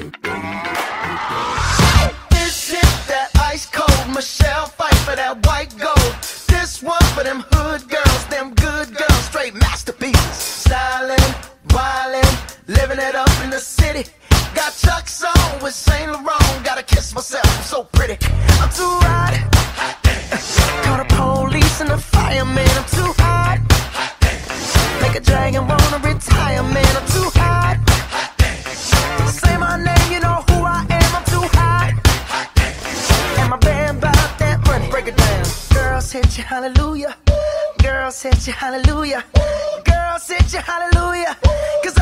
This hit that ice cold Michelle fight for that white gold. This one for them hood girls, them good girls, straight masterpieces. Stylin', wildin', living it up in the city. Got Chuck's on with Saint Laurent. Gotta kiss myself, I'm so pretty. I'm too hot. Call the police and the fireman. I'm too hot. Make a dragon wanna retire, man. I'm too hot. Say my name, you know who I am. I'm too hot. And my band bought that money. Break it down. Girls hit you, hallelujah. Girls hit you, hallelujah. Girls hit you, hallelujah. 'Cause